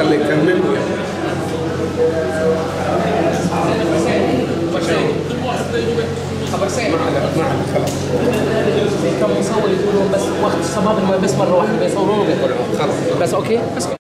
يلا يكمل. خبر سيء. ما على خلاص. كم مصور يقولون بس وقت الصباب بس مره واحده بيصورون وبيطلعون خلاص بس اوكي بس